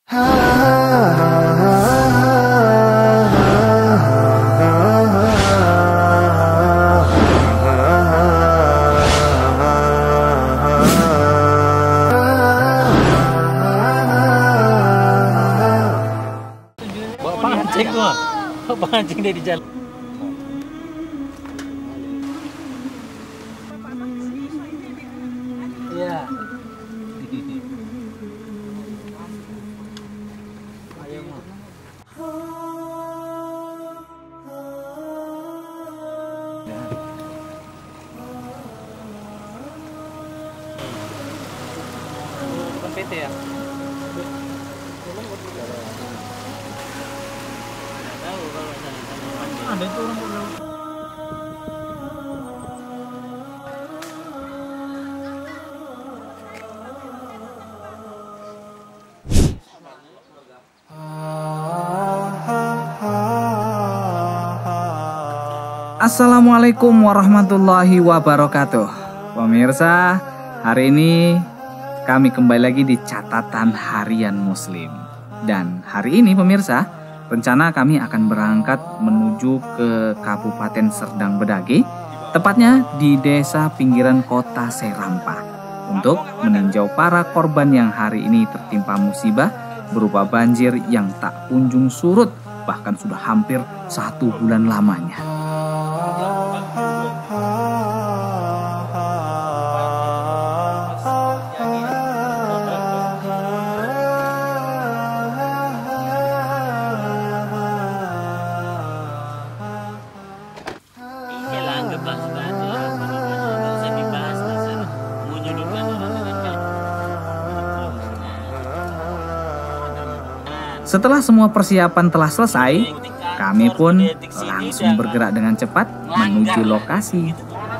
Pancing dari jalan. Iya. Ayo mau. Bukan PT ya? Ada itu orang pulau. Assalamualaikum warahmatullahi wabarakatuh. Pemirsa, hari ini kami kembali lagi di catatan harian Muslim. Dan hari ini pemirsa, rencana kami akan berangkat menuju ke Kabupaten Serdang Bedage, tepatnya di desa pinggiran kota Serampa, untuk meninjau para korban yang hari ini tertimpa musibah berupa banjir yang tak kunjung surut, bahkan sudah hampir 1 bulan lamanya. Setelah semua persiapan telah selesai, kami pun langsung bergerak dengan cepat menuju lokasi.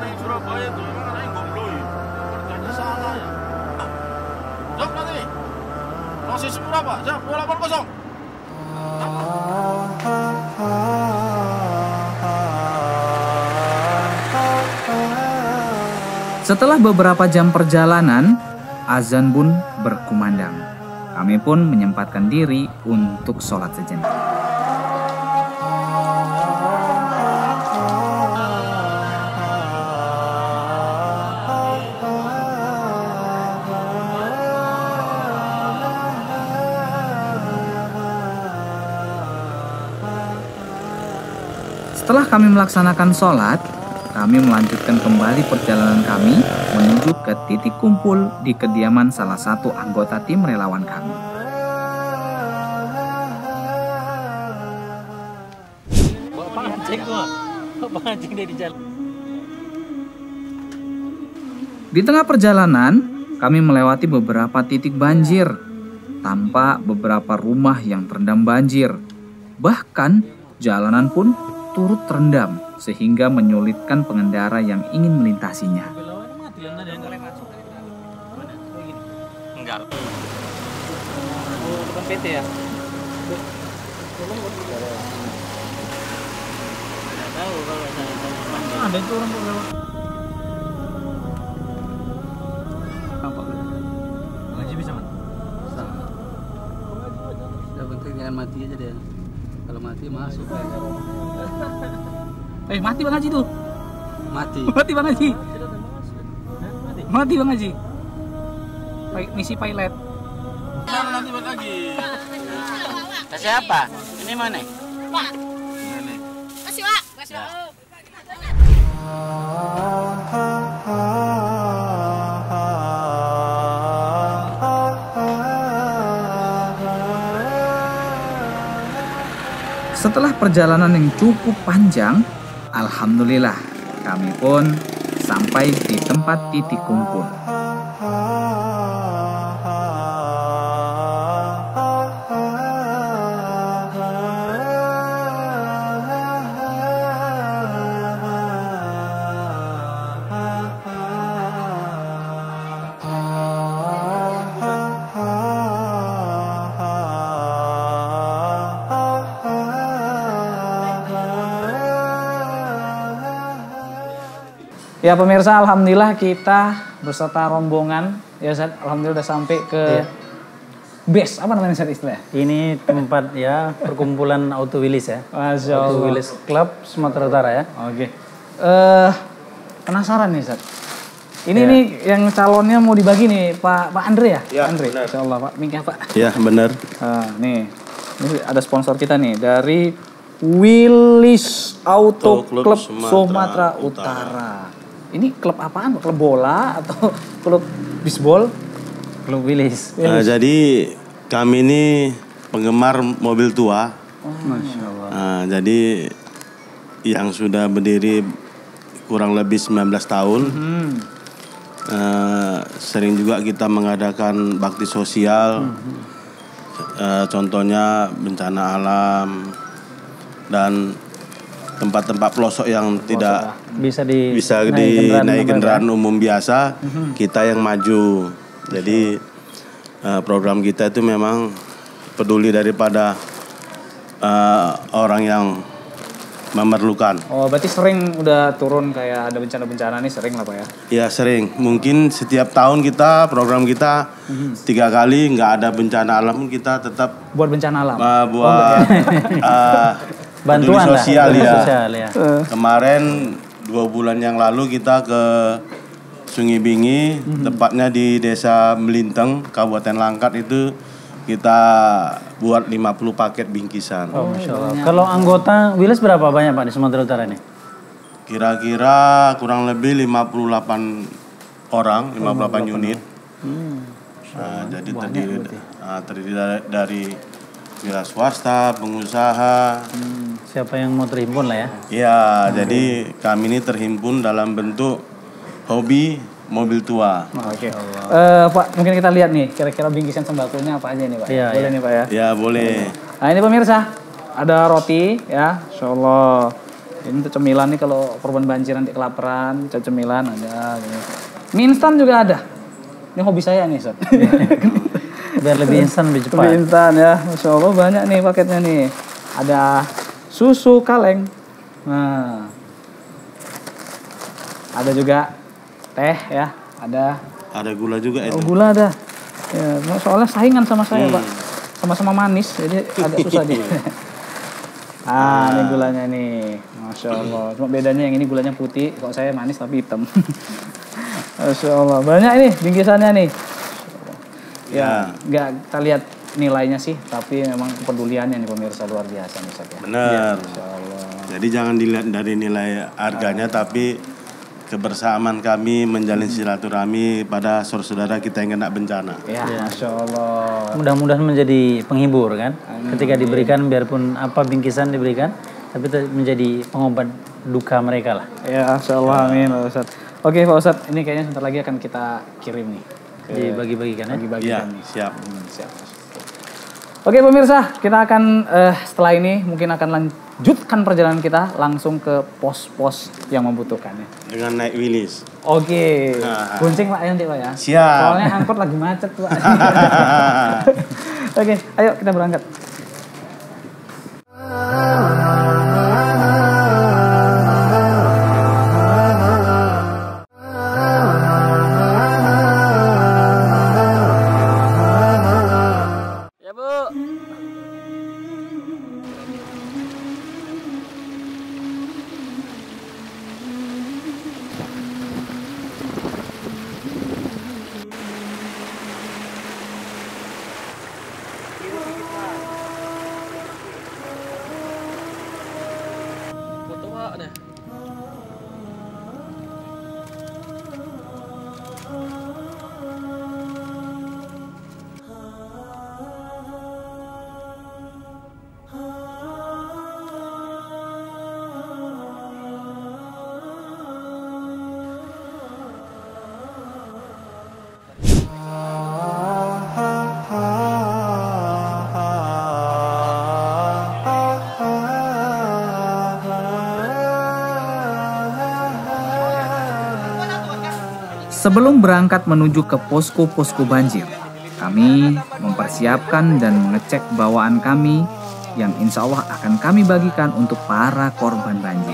Setelah beberapa jam perjalanan, azan pun berkumandang. Kami pun menyempatkan diri untuk sholat sejenak. Setelah kami melaksanakan sholat, kami melanjutkan kembali perjalanan kami menuju ke titik kumpul di kediaman salah satu anggota tim relawan kami. Pancing dari jalan. Di tengah perjalanan, kami melewati beberapa titik banjir, tampak beberapa rumah yang terendam banjir. Bahkan jalanan pun turut terendam sehingga menyulitkan pengendara yang ingin melintasinya. Enggak. Bukan PT ya? Tahu kalau ada itu orang pulau. Apa? Ngaji bisa man? Bisa. Udah penting jangan mati aja deh. Kalau mati masuk. Mati Bang Haji tuh. Mati. Mati Bang Haji. Mati Bang Haji. Misi pilot. Nanti buat lagi. Siapa? Ini mana? Pak. Ini. Masih Pak. Masih Pak. Setelah perjalanan yang cukup panjang, alhamdulillah kami pun sampai di tempat titik kumpul. Ya pemirsa, alhamdulillah kita beserta rombongan ya Ustaz, alhamdulillah udah sampai ke base, apa namanya istilahnya? Ini tempat ya perkumpulan Auto Wilis ya. Masya Auto Allah. Wilis Club Sumatera Utara ya. Oke. Penasaran nih, Ustaz. Ini nih yang calonnya mau dibagi nih, Pak Andre ya? Ya, Andre, benar. Insya Allah Pak. Mingkah Pak. Ya benar. Nih, ini ada sponsor kita nih dari Wilis Auto Club Club Sumatera Sumatera Utara. Ini klub apaan? Klub bola atau klub bisbol? Klub Wilis. Jadi kami ini penggemar mobil tua. Masya Allah. Jadi yang sudah berdiri kurang lebih 19 tahun. Sering juga kita mengadakan bakti sosial. Contohnya bencana alam dan tempat-tempat pelosok yang tidak Bisa dinaik kendaraan umum biasa, kita yang maju. Jadi program kita itu memang peduli daripada orang yang memerlukan. Oh, berarti sering udah turun kayak ada bencana-bencana nih, sering lah Pak ya? Ya sering, mungkin setiap tahun program kita 3 kali nggak ada bencana alam pun kita tetap Buat bencana alam? buat bantuan peduli sosial lah. ya. Sosial, ya. Kemarin 2 bulan yang lalu kita ke Sungai Bingi, tepatnya di Desa Melinteng, Kabupaten Langkat itu kita buat 50 paket bingkisan. Oh, Masya Allah. Kalau anggota Wilis berapa banyak Pak di Sumatera Utara ini? Kira-kira kurang lebih 58 orang, 58 unit. Jadi terdiri dari wira swasta, pengusaha. Siapa yang mau terhimpun lah ya? Ya, jadi kami ini terhimpun dalam bentuk hobi mobil tua. Oke. Pak, mungkin kita lihat nih, kira-kira bingkisan sembakonya apa aja nih Pak? Iya, Boleh nih Pak ya? Ya, boleh. Nah ini pemirsa, ada roti ya, Insya Allah. Ini untuk cemilan nih kalau korban banjir nanti kelaparan, cemilan ada. Gitu. Mie instan juga ada. Ini hobi saya nih, Ustaz. Biar lebih instan, lebih cepat. Lebih instan ya, Masya Allah banyak nih paketnya nih. Ada susu kaleng. Nah, ada juga teh ya, ada. Ada gula juga itu. Oh, gula ada. Ya, soalnya saingan sama saya Pak, sama-sama manis, jadi agak susah dia. Ini gulanya nih, Masya Allah. Cuma bedanya yang ini gulanya putih, kalau saya manis tapi hitam. Masya Allah, banyak ini bingkisannya nih. Ya, nggak kita lihat nilainya sih, tapi memang kepeduliannya nih pemirsa luar biasa nih Ustaz ya. Benar. Masya Allah. Jadi jangan dilihat dari nilai harganya, tapi kebersamaan kami menjalin silaturahmi pada saudara kita yang kena bencana. Ya, Masya Allah. Mudah-mudahan menjadi penghibur kan. Ketika diberikan, biarpun apa bingkisan diberikan, tapi menjadi pengobat duka mereka lah. Ya, Masya Allah, amin Pak Ustaz. Oke Pak Ustaz, ini kayaknya sebentar lagi akan kita kirim nih. Dibagi-bagikan ya. Iya, Bagi-bagikan nih. siap. Siap. Oke pemirsa, kita akan setelah ini mungkin akan lanjutkan perjalanan kita langsung ke pos-pos yang membutuhkannya. Dengan naik Wilis. Oke, Nah. kuncing Pak ya nanti Pak ya. Siap. Soalnya angkot lagi macet Pak. Oke, ayo kita berangkat. Sebelum berangkat menuju ke posko-posko banjir, kami mempersiapkan dan mengecek bawaan kami yang insya Allah akan kami bagikan untuk para korban banjir.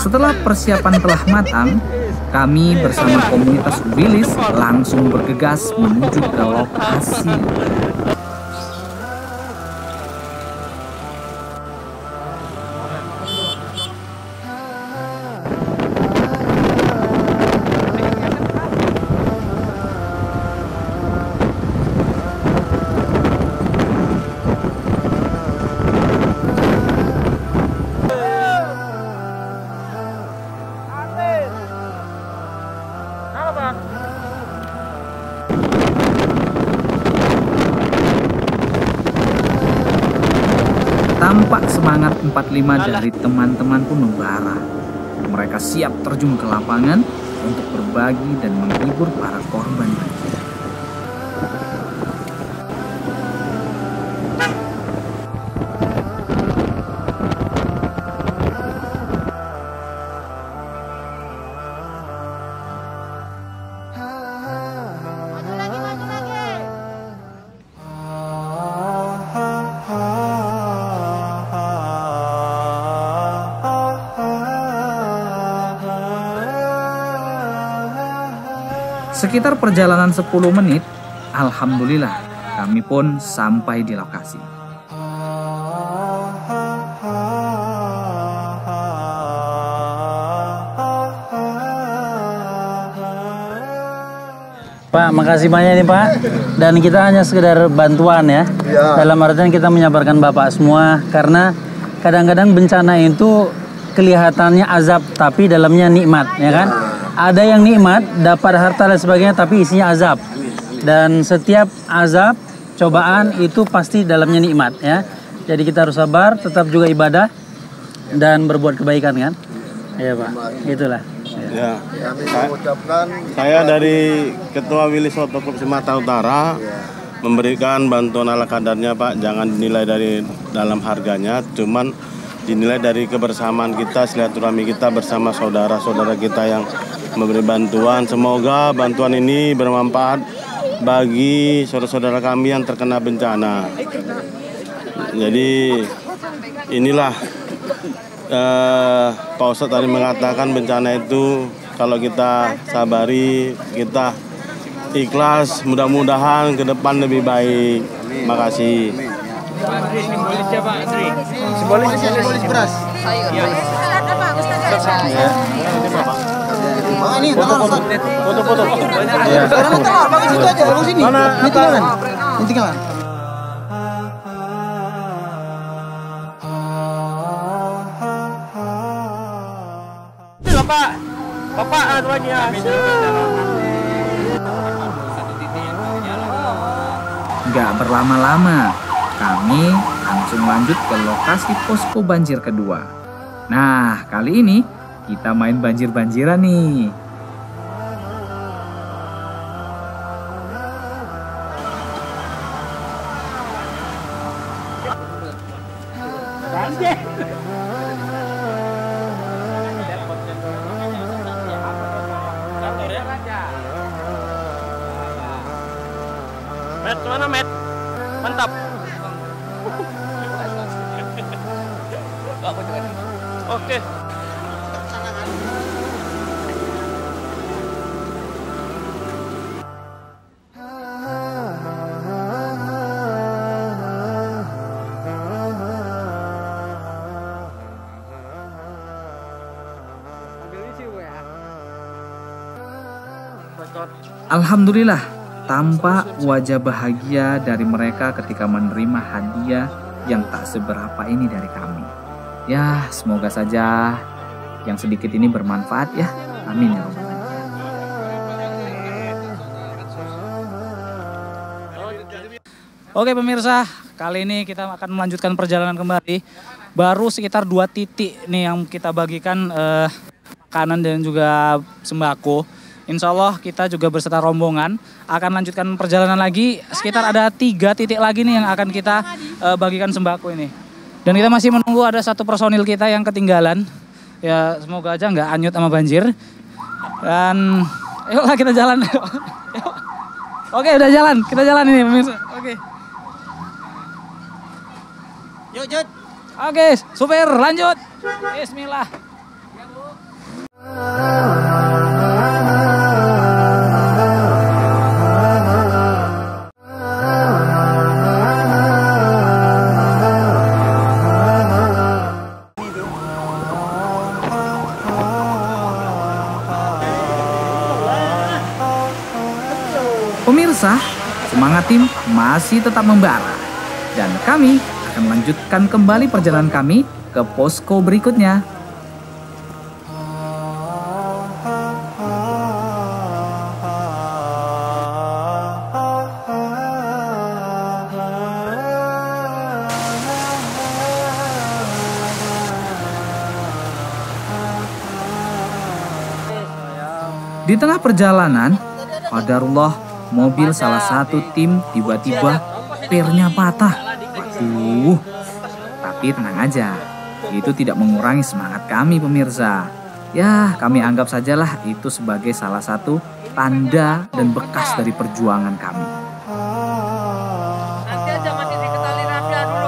Setelah persiapan telah matang, kami bersama komunitas Wilis langsung bergegas menuju ke lokasi. Tampak semangat 45 dari teman-teman pun membara. Mereka siap terjun ke lapangan untuk berbagi dan menghibur para korban banjir. Sekitar perjalanan 10 menit, alhamdulillah kami pun sampai di lokasi. Pak, makasih banyak nih Pak. Dan kita hanya sekedar bantuan ya. Dalam artian kita menyabarkan Bapak semua, karena kadang-kadang bencana itu kelihatannya azab tapi dalamnya nikmat, ya kan? Ada yang nikmat, dapat harta dan sebagainya, tapi isinya azab. Dan setiap azab, cobaan itu pasti dalamnya nikmat, ya. Jadi kita harus sabar, tetap juga ibadah dan berbuat kebaikan, kan? Iya Pak, itulah. Ya, saya dari Ketua Wilis Otokop Sumatera Utara memberikan bantuan ala kadarnya Pak. Jangan dinilai dari dalam harganya, cuman dinilai dari kebersamaan kita, silaturahmi kita bersama saudara-saudara kita yang memberi bantuan. Semoga bantuan ini bermanfaat bagi saudara-saudara kami yang terkena bencana. Jadi inilah Pak Ustadz tadi mengatakan bencana itu kalau kita sabari, kita ikhlas, mudah-mudahan ke depan lebih baik. Makasih. Simbolisnya Pak, Sri. Simbolis beras. Sayur. Ya. Ini foto-foto. Ya. Bagus itu aja, bagus ini. Ini tinggalan. Ini tinggalan. Bapak tuanya. Gak berlama-lama, kami langsung lanjut ke lokasi posko banjir kedua. Nah, kali ini kita main banjir-banjiran nih. Met, mana Met? Mantap. Oke. Alhamdulillah, tampak wajah bahagia dari mereka ketika menerima hadiah yang tak seberapa ini dari kami. Ya, semoga saja yang sedikit ini bermanfaat ya. Amin ya Rabbal alamin. Oke pemirsa, kali ini kita akan melanjutkan perjalanan kembali. Baru sekitar 2 titik nih yang kita bagikan makanan dan juga sembako. Insya Allah kita juga berserta rombongan akan lanjutkan perjalanan lagi. Sekitar ada 3 titik lagi nih yang akan kita bagikan sembako ini. Dan kita masih menunggu ada 1 personil kita yang ketinggalan. Ya semoga aja nggak anyut sama banjir. Dan yuklah kita jalan. Oke udah jalan, kita jalan ini pemirsa. Oke. Yuk, Jod. Oke, supir lanjut. Bismillah. Pemirsa, semangat tim masih tetap membara. Dan kami akan melanjutkan kembali perjalanan kami ke posko berikutnya. Di tengah perjalanan, qadarullah, mobil salah satu tim tiba-tiba pernya patah. Waduh, tapi tenang aja, itu tidak mengurangi semangat kami pemirsa. Ya, kami anggap sajalah itu sebagai salah satu tanda dan bekas dari perjuangan kami. Nanti aja masih diketali rahasia dulu.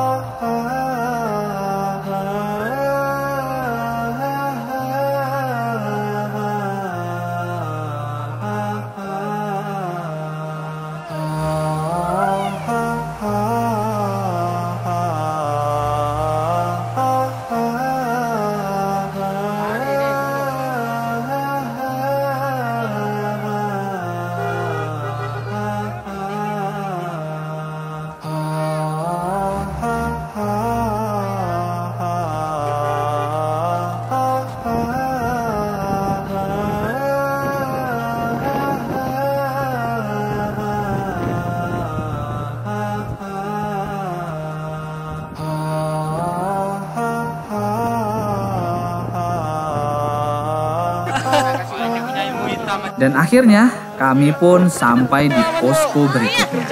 Dan akhirnya kami pun sampai di posko berikutnya.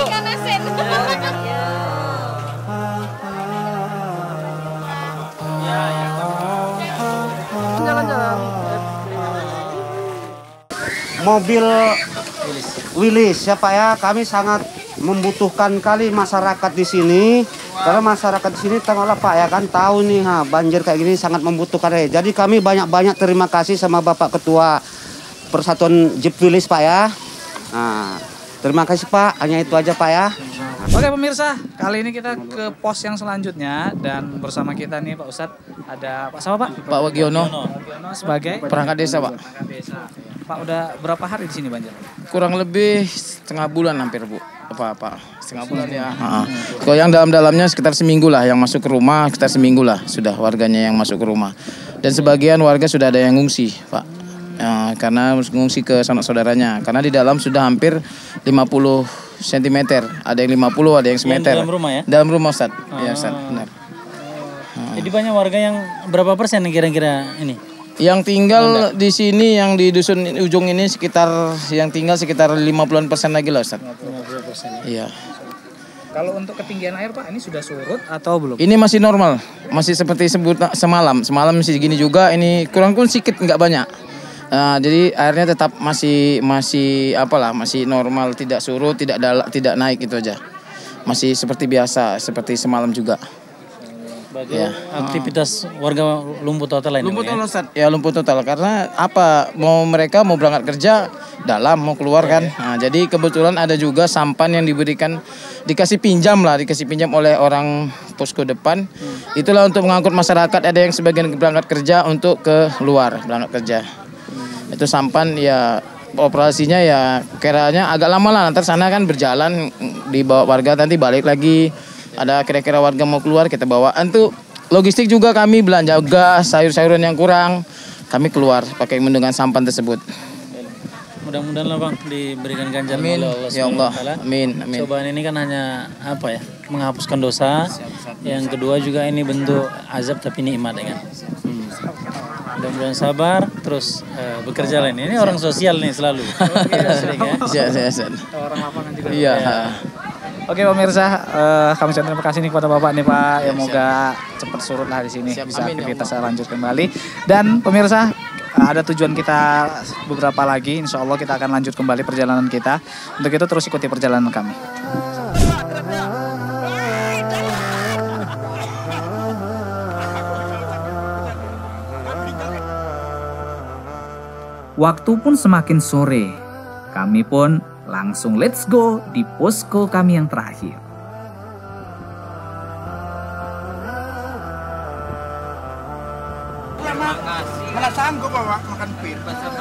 Mobil Willys ya Pak ya, kami sangat membutuhkan kali masyarakat di sini. Karena masyarakat di sini tahulah Pak ya kan tahu nih banjir kayak gini sangat membutuhkan ya. Jadi kami banyak-banyak terima kasih sama Bapak Ketua Persatuan Jeep Willys Pak ya. Nah, terima kasih Pak, hanya itu aja Pak ya. Oke pemirsa, kali ini kita ke pos yang selanjutnya dan bersama kita nih Pak Ustadz ada Pak siapa Pak? Pak Wagiono Sebagai perangkat desa Pak. perangkat desa. Pak udah berapa hari di sini banjir? Kurang lebih setengah bulan hampir Bu. Apa setengah bulan ya. Kalau yang dalam-dalamnya sekitar seminggu lah, yang masuk ke rumah sekitar seminggu lah sudah warganya yang masuk ke rumah. Dan sebagian warga sudah ada yang ngungsi Pak. Ya, karena mengungsi ke sanak saudaranya. Karena di dalam sudah hampir 50 cm. Ada yang 50, ada yang semeter. Dalam rumah ya? Dalam rumah Ustaz. Ya Ustaz, benar. Jadi banyak warga yang berapa persen kira-kira ini? Yang tinggal di sini, yang di dusun ujung ini sekitar, yang tinggal sekitar 50% lagi lah Ustaz. 50%. Iya. Kalau untuk ketinggian air Pak, ini sudah surut atau belum? Ini masih normal, masih seperti semalam. Semalam masih gini juga, ini kurang pun sedikit, nggak banyak. Jadi airnya tetap masih normal, tidak surut, tidak naik itu aja. Masih seperti biasa, seperti semalam juga. Ya. Aktivitas warga lumpuh total ini. Lumpuh total Ustaz. Ya lumpuh total karena mereka mau berangkat kerja dalam, mau keluar kan. Nah, jadi kebetulan ada juga sampan yang dikasih pinjam oleh orang posko depan. Itulah untuk mengangkut masyarakat, ada yang sebagian berangkat kerja untuk keluar berangkat kerja. Itu sampan ya operasinya ya kiranya agak lama lah, nanti sana kan berjalan dibawa warga, nanti balik lagi. Ada kira-kira warga mau keluar kita bawaan tuh. Logistik juga kami belanja gas, sayur-sayuran yang kurang. Kami keluar pakai menggunakan sampan tersebut. Mudah-mudahan lah Bang diberikan ganjaran Amin. oleh Allah Ya Allah. SWT. Amin. Amin. Cobaan ini kan hanya menghapuskan dosa. Yang kedua juga ini bentuk azab tapi nikmat ya kan. Mudah-mudahan sabar terus bekerja lah ini. Ini orang sosial nih selalu. Sering ya. Iya. Orang lapangan juga. Iya. Oke pemirsa, kami ucapkan terima kasih nih kepada Bapak nih Pak. Ya semoga cepat surut lah di sini, Siap, bisa amin, ya aktivitas lanjut kembali. Dan pemirsa, ada tujuan kita beberapa lagi. Insya Allah kita akan lanjut kembali perjalanan kita. Untuk itu terus ikuti perjalanan kami. waktu pun semakin sore. Kami pun langsung let's go di posko kami yang terakhir. Malah sanggup bawa makan pir.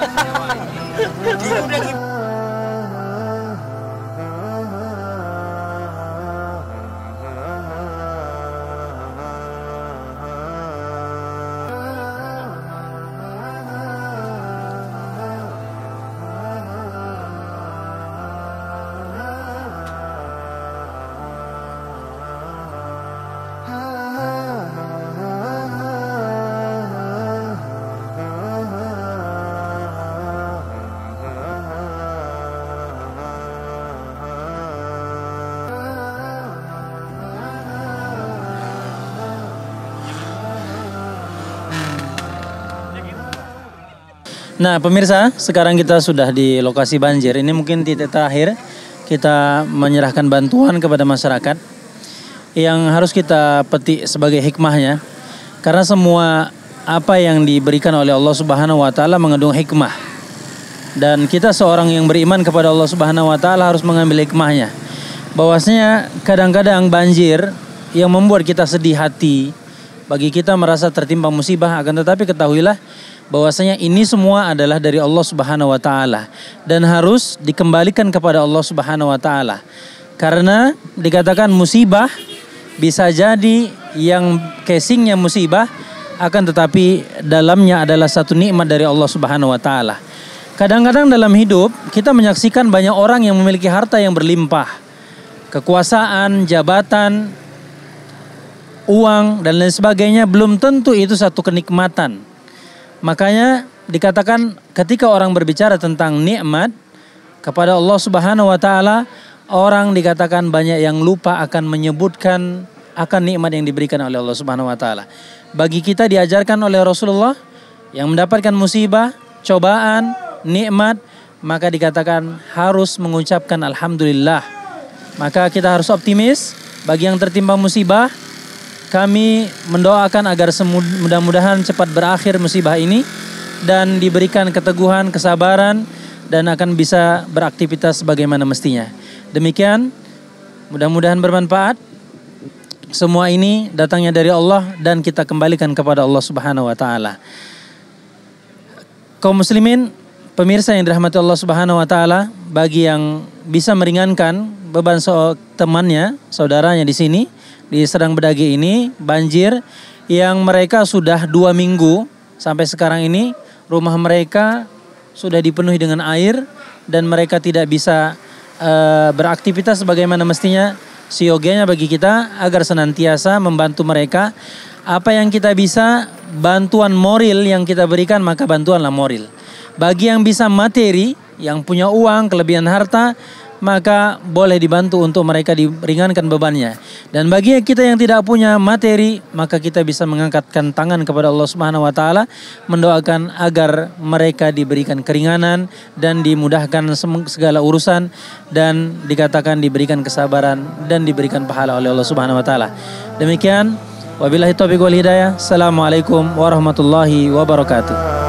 Nah pemirsa, sekarang kita sudah di lokasi banjir. Ini mungkin titik terakhir kita menyerahkan bantuan kepada masyarakat. Yang harus kita petik sebagai hikmahnya, karena semua apa yang diberikan oleh Allah Subhanahu wa taala mengandung hikmah. Dan kita seorang yang beriman kepada Allah Subhanahu wa taala harus mengambil hikmahnya. Bahwasanya kadang-kadang banjir yang membuat kita sedih hati, bagi kita merasa tertimpa musibah, akan tetapi ketahuilah bahwasanya ini semua adalah dari Allah Subhanahu wa taala dan harus dikembalikan kepada Allah Subhanahu wa taala. Karena dikatakan musibah bisa jadi yang casingnya musibah, akan tetapi dalamnya adalah satu nikmat dari Allah Subhanahu wa taala. Kadang-kadang dalam hidup kita menyaksikan banyak orang yang memiliki harta yang berlimpah, kekuasaan, jabatan, uang dan lain sebagainya, belum tentu itu satu kenikmatan. Makanya dikatakan ketika orang berbicara tentang nikmat kepada Allah Subhanahu wa taala, orang dikatakan banyak yang lupa akan menyebutkan akan nikmat yang diberikan oleh Allah Subhanahu wa taala. Bagi kita diajarkan oleh Rasulullah yang mendapatkan musibah, cobaan, nikmat, maka dikatakan harus mengucapkan alhamdulillah. Maka kita harus optimis. Bagi yang tertimpa musibah, kami mendoakan agar mudah-mudahan cepat berakhir musibah ini dan diberikan keteguhan, kesabaran, dan akan bisa beraktivitas sebagaimana mestinya. Demikian, mudah-mudahan bermanfaat. Semua ini datangnya dari Allah dan kita kembalikan kepada Allah Subhanahu wa taala. Kaum muslimin, pemirsa yang dirahmati Allah Subhanahu wa taala, bagi yang bisa meringankan beban temannya, saudaranya di sini di Sedang Bedagi ini, banjir yang mereka sudah 2 minggu sampai sekarang ini, rumah mereka sudah dipenuhi dengan air dan mereka tidak bisa beraktivitas sebagaimana mestinya. Siogianya bagi kita agar senantiasa membantu mereka. Apa yang kita bisa, bantuan moral yang kita berikan, maka bantuanlah moral. Bagi yang bisa materi, yang punya uang, kelebihan harta, maka boleh dibantu untuk mereka diringankan bebannya. Dan bagi kita yang tidak punya materi, maka kita bisa mengangkatkan tangan kepada Allah Subhanahu wa taala, mendoakan agar mereka diberikan keringanan dan dimudahkan segala urusan, dan dikatakan diberikan kesabaran dan diberikan pahala oleh Allah Subhanahu wa taala. Demikian, wabillahi taufiq wal hidayah. Assalamualaikum warahmatullahi wabarakatuh.